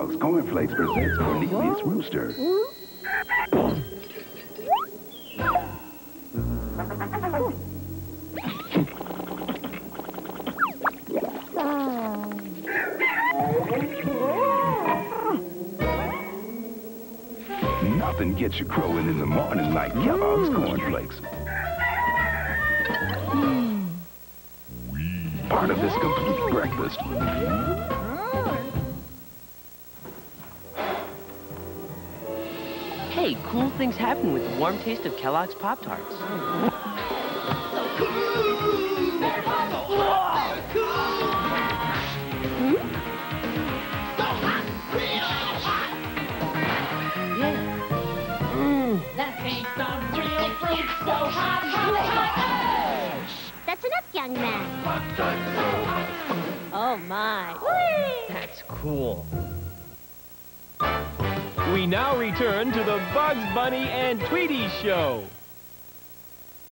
Kellogg's Corn Flakes presents Cornelius Rooster. Nothing gets you crowing in the morning like Kellogg's Corn Flakes. Part of this complete breakfast. Hey, cool things happen with the warm taste of Kellogg's Pop-Tarts. That's enough, young man. Oh, my. That's cool. We now return to the Bugs Bunny and Tweety Show.